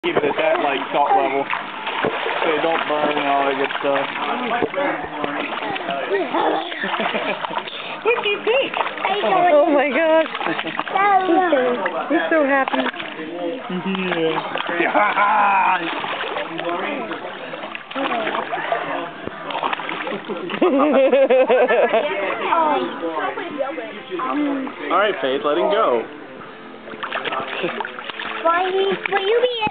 Keep it at that, like, salt level. So it don't burn and all that good stuff. What do you think? Oh my gosh. He's so happy. Yeah. Alright, Faith, let him go. Will you be